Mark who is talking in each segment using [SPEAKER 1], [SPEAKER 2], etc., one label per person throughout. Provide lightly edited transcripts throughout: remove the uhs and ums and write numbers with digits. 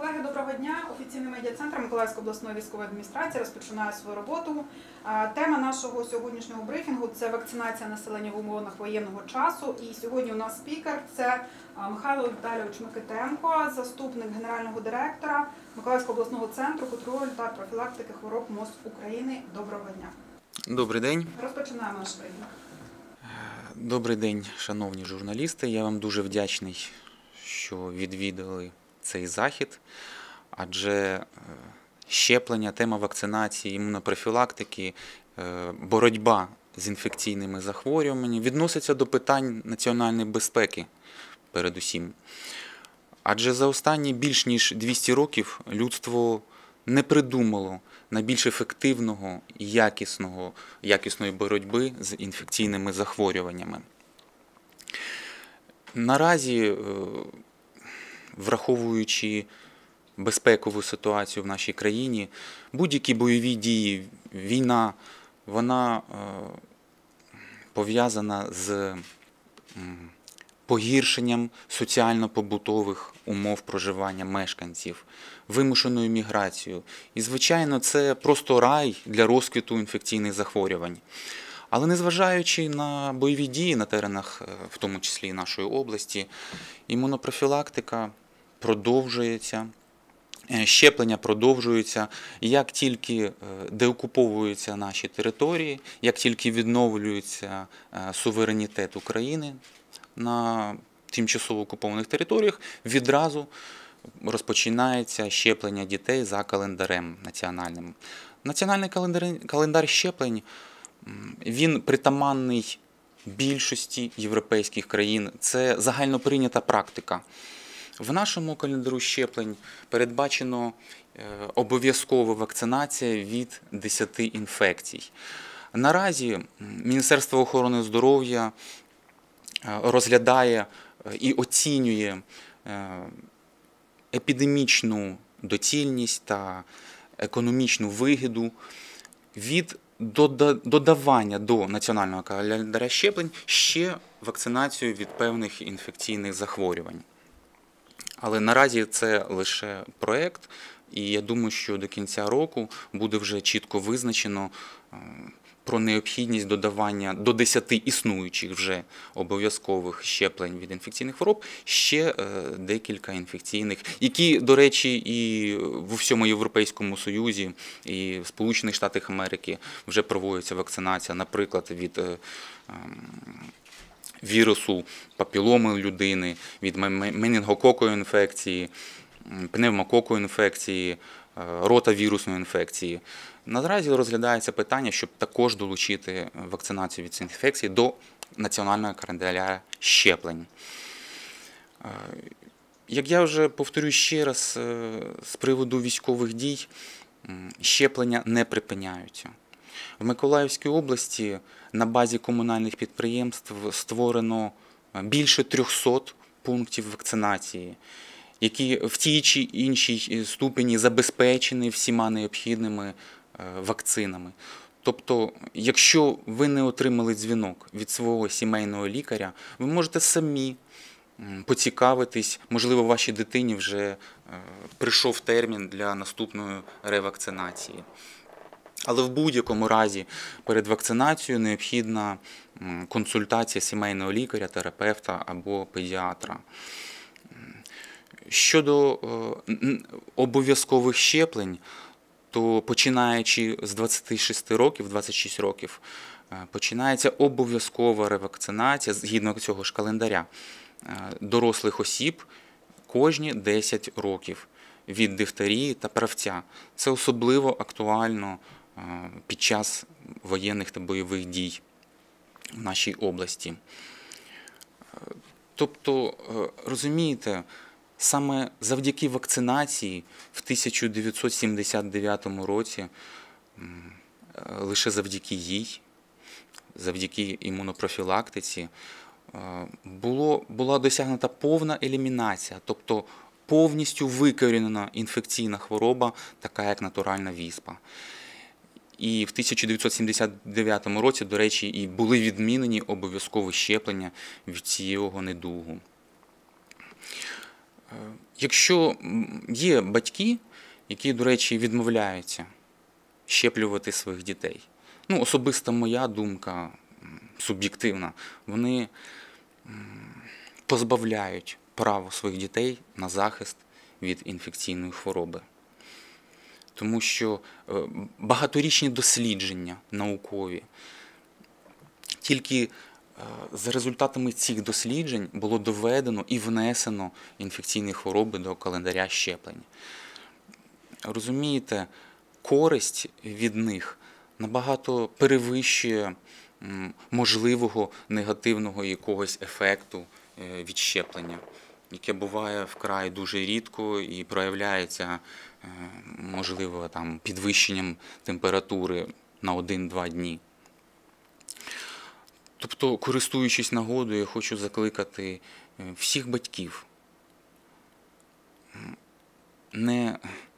[SPEAKER 1] Колеги, доброго дня. Офіційний медіа-центр Миколаївської обласної військової адміністрації розпочинає свою роботу. Тема нашого сьогоднішнього брифінгу – це вакцинація населення в умовах воєнного часу. І сьогодні у нас спікер – це Михайло Віталійович Микитенко, заступник генерального директора Миколаївського обласного центру контролю та профілактики хвороб МОЗ України. Доброго дня.
[SPEAKER 2] Добрий день.
[SPEAKER 1] Розпочинаємо наш брифінг.
[SPEAKER 2] Добрий день, шановні журналісти. Я вам дуже вдячний, що відвідали цей захід, адже щеплення, тема вакцинації, імунопрофілактики, боротьба з інфекційними захворюваннями відноситься до питань національної безпеки передусім. Адже за останні більш ніж 200 років людство не придумало найбільш ефективного і якісної боротьби з інфекційними захворюваннями. Наразі, враховуючи безпекову ситуацію в нашій країні, будь-які бойові дії, війна, вона пов'язана з погіршенням соціально-побутових умов проживання мешканців, вимушеною міграцією. І, звичайно, це просто рай для розквіту інфекційних захворювань. Але незважаючи на бойові дії на теренах, в тому числі і нашої області, імунопрофілактика продовжується, щеплення продовжуються. Як тільки деокуповуються наші території, як тільки відновлюється суверенітет України на тимчасово окупованих територіях, відразу розпочинається щеплення дітей за календарем національним. Національний календар щеплень, він притаманний більшості європейських країн. Це загальноприйнята практика. В нашому календару щеплень передбачено обов'язкова вакцинація від 10 інфекцій. Наразі Міністерство охорони здоров'я розглядає і оцінює епідемічну доцільність та економічну вигоду від додавання до національного календаря щеплень ще вакцинацію від певних інфекційних захворювань. Але наразі це лише проєкт, і я думаю, що до кінця року буде вже чітко визначено про необхідність додавання до 10 існуючих вже обов'язкових щеплень від інфекційних хвороб ще декілька інфекційних, які, до речі, і в усьому Європейському Союзі, і в Сполучених Штатах Америки вже проводиться вакцинація, наприклад, від вірусу папіломи людини, від менінгококової інфекції, пневмококової інфекції, ротавірусної інфекції. Наразі розглядається питання, щоб також долучити вакцинацію від цих інфекцій до національного календаря щеплень. Як я вже повторю ще раз, з приводу військових дій, щеплення не припиняються. В Миколаївській області на базі комунальних підприємств створено більше 300 пунктів вакцинації, які в тій чи іншій ступені забезпечені всіма необхідними вакцинами. Тобто, якщо ви не отримали дзвінок від свого сімейного лікаря, ви можете самі поцікавитись, можливо, вашій дитині вже прийшов термін для наступної ревакцинації. Але в будь-якому разі перед вакцинацією необхідна консультація сімейного лікаря, терапевта або педіатра. Щодо обов'язкових щеплень, то починаючи з 26 років, починається обов'язкова ревакцинація, згідно цього ж календаря, дорослих осіб кожні 10 років від дифтерії та правця. Це особливо актуально під час воєнних та бойових дій в нашій області. Тобто, розумієте, саме завдяки вакцинації в 1979 році, лише завдяки їй, завдяки імунопрофілактиці, була досягнута повна елімінація, тобто повністю викорінена інфекційна хвороба, така як натуральна віспа. І в 1979 році, до речі, і були відмінені обов'язкові щеплення від цього недугу. Якщо є батьки, які, до речі, відмовляються щеплювати своїх дітей, ну, особиста моя думка, суб'єктивна, вони позбавляють право своїх дітей на захист від інфекційної хвороби. Тому що багаторічні дослідження наукові, тільки за результатами цих досліджень було доведено і внесено інфекційні хвороби до календаря щеплень. Розумієте, користь від них набагато перевищує можливого негативного якогось ефекту від щеплення, яке буває вкрай дуже рідко і проявляється, можливо, там, підвищенням температури на 1-2 дні. Тобто, користуючись нагодою, я хочу закликати всіх батьків не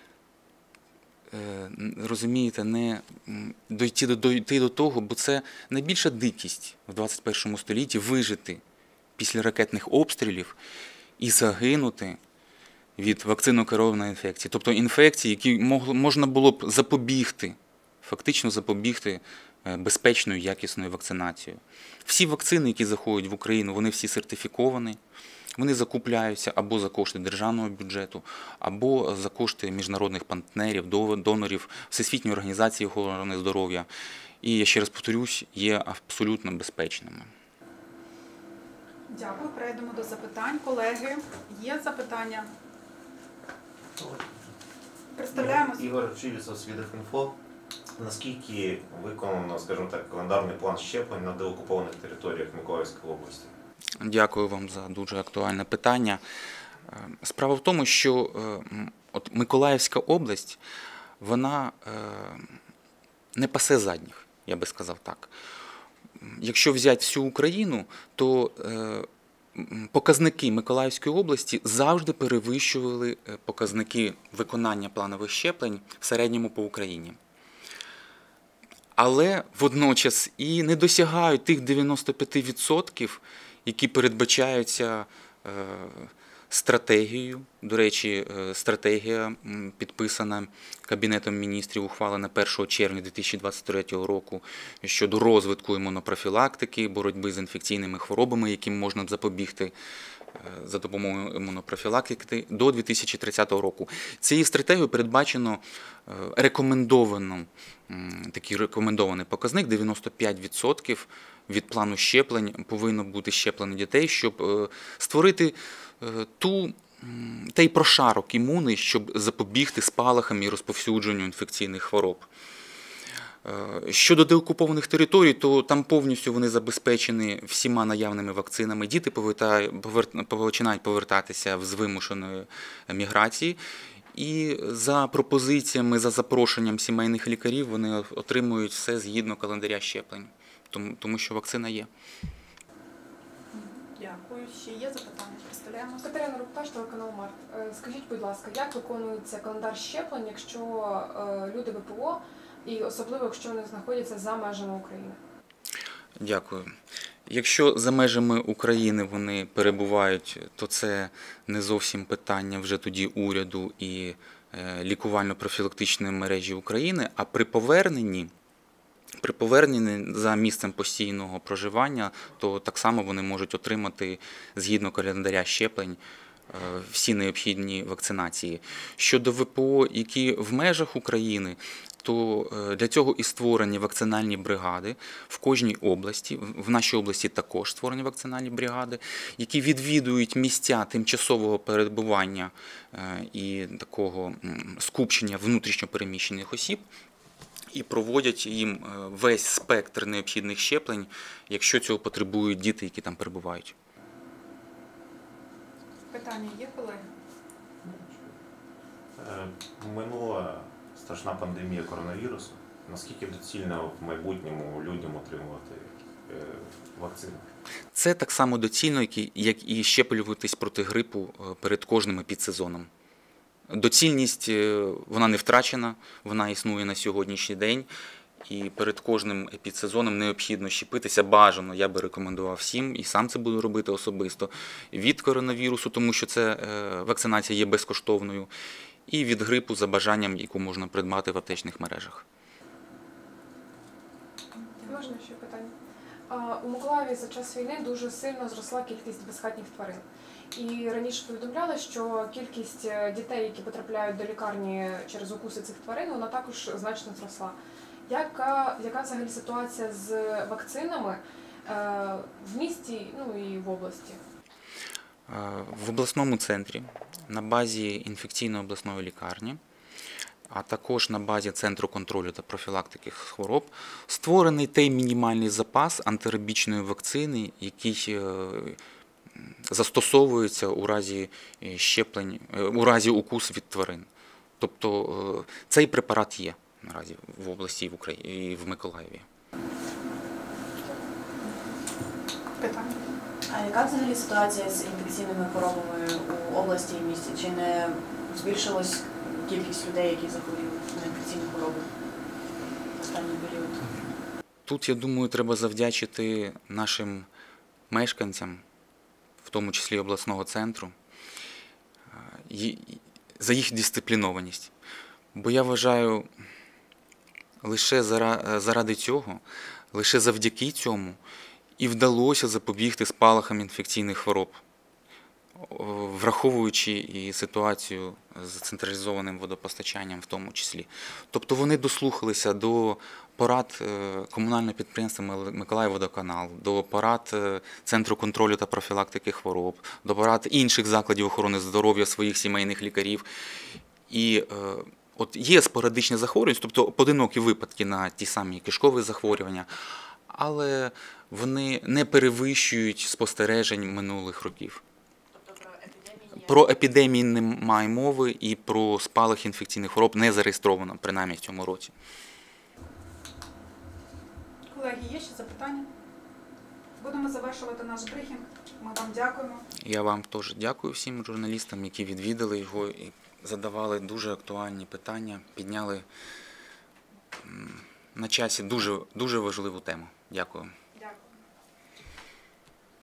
[SPEAKER 2] дойти до того, бо це найбільша дикість в 21 столітті вижити після ракетних обстрілів і загинути від вакцинокерованої інфекції. Тобто інфекції, які можна було б запобігти, фактично запобігти безпечною, якісною вакцинацією. Всі вакцини, які заходять в Україну, вони всі сертифіковані, вони закупляються або за кошти державного бюджету, або за кошти міжнародних партнерів, донорів, Всесвітньої організації охорони здоров'я. І, я ще раз повторюсь, є абсолютно безпечними.
[SPEAKER 1] Дякую. Перейдемо до запитань. Колеги, є запитання? Представляємось.
[SPEAKER 3] Ігор Чивісов, Свідокінфо. Наскільки виконано, скажімо так, календарний план щеплень на деокупованих територіях Миколаївської області?
[SPEAKER 2] Дякую вам за дуже актуальне питання. Справа в тому, що от Миколаївська область, вона не пасе задніх, я би сказав так. Якщо взяти всю Україну, то показники Миколаївської області завжди перевищували показники виконання планових щеплень в середньому по Україні. Але водночас і не досягають тих 95%, які передбачаються стратегією. До речі, стратегія підписана Кабінетом міністрів, ухвалена 1 червня 2023 року щодо розвитку імунопрофілактики, боротьби з інфекційними хворобами, яким можна запобігти за допомогою імунопрофілактики до 2030 року. Цією стратегією передбачено такий рекомендований показник 95% від плану щеплень повинно бути щеплено дітей, щоб створити той прошарок імунний, щоб запобігти спалахам і розповсюдженню інфекційних хвороб. Щодо деокупованих територій, то там повністю вони забезпечені всіма наявними вакцинами. Діти починають повертатися з вимушеної міграції. І за пропозиціями, за запрошенням сімейних лікарів вони отримують все згідно календаря щеплень, тому що вакцина є.
[SPEAKER 1] Дякую. Ще є запитання? Представляємо.
[SPEAKER 4] Катерина Рупташ, телеканал Март. Скажіть, будь ласка, як виконується календар щеплень, якщо люди ВПО, і особливо, якщо вони знаходяться за межами України?
[SPEAKER 2] Дякую. Якщо за межами України вони перебувають, то це не зовсім питання вже тоді уряду і лікувально-профілактичної мережі України, а при поверненні за місцем постійного проживання, то так само вони можуть отримати згідно календаря щеплень всі необхідні вакцинації. Щодо ВПО, які в межах України, то для цього і створені вакцинальні бригади в кожній області. В нашій області також створені вакцинальні бригади, які відвідують місця тимчасового перебування і такого скупчення внутрішньо переміщених осіб і проводять їм весь спектр необхідних щеплень, якщо цього потребують діти, які там перебувають.
[SPEAKER 1] Питання є, колеги?
[SPEAKER 3] Минула страшна пандемія коронавірусу. Наскільки доцільно в майбутньому людям отримувати вакцину?
[SPEAKER 2] Це так само доцільно, як і щеплюватись проти грипу перед кожним епідсезоном. Доцільність, вона не втрачена, вона існує на сьогоднішній день. І перед кожним епідсезоном необхідно щепитися бажано. Я би рекомендував всім, і сам це буду робити особисто, від коронавірусу, тому що це вакцинація є безкоштовною, і від грипу за бажанням, яку можна придбати в аптечних мережах.
[SPEAKER 4] Можна ще питання? У Миколаєві за час війни дуже сильно зросла кількість безхатніх тварин. І раніше повідомляли, що кількість дітей, які потрапляють до лікарні через укуси цих тварин, вона також значно зросла. Яка взагалі ситуація з вакцинами в місті, ну і в області?
[SPEAKER 2] В обласному центрі, на базі інфекційної обласної лікарні, а також на базі Центру контролю та профілактики хвороб, створений той мінімальний запас антирабічної вакцини, який застосовується у разі щеплень, у разі укусу від тварин. Тобто цей препарат є наразі в області і в Україні, і в Миколаєві.
[SPEAKER 1] Питання.
[SPEAKER 5] А яка взагалі ситуація з інфекційними хворобами у області і місті? Чи не збільшилась кількість людей, які захворіли на інфекційні хвороби в останній період?
[SPEAKER 2] Тут, я думаю, треба завдячити нашим мешканцям, в тому числі обласного центру, за їх дисциплінованість. Бо я вважаю, лише заради цього, лише завдяки цьому і вдалося запобігти спалахам інфекційних хвороб, враховуючи і ситуацію з централізованим водопостачанням в тому числі. Тобто вони дослухалися до порад комунального підприємства «Миколаївводоканал», до порад Центру контролю та профілактики хвороб, до порад інших закладів охорони здоров'я, своїх сімейних лікарів. І от є спорадичні захворювання, тобто поодинокі випадки на ті самі кишкові захворювання, але вони не перевищують спостережень минулих років. Про епідемії немає мови і про спалах інфекційних хвороб не зареєстровано, принаймні в цьому році.
[SPEAKER 1] Колеги, є ще запитання? Будемо завершувати наш брифінг. Ми вам дякуємо.
[SPEAKER 2] Я вам теж дякую всім журналістам, які відвідали його і задавали дуже актуальні питання, підняли на часі дуже важливу тему. Дякую.